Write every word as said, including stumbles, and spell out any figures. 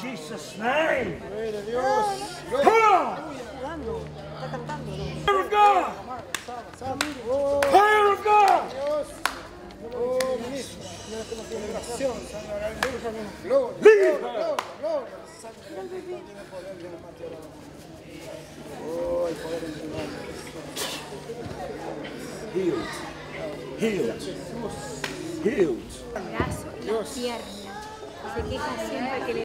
Jesus' name. Gloria a Dios. Está cantando, ¿no? Fire of God. Oh, Fire of God. Dios. Oh, ministro. Celebración. Gloria. Leave Gloria. her. Gloria. Tiene poder, Dios mate ahora. Oh, el poder en tu nombre. Healed. Healed. Healed. El brazo y la pierna. Se queja siempre que le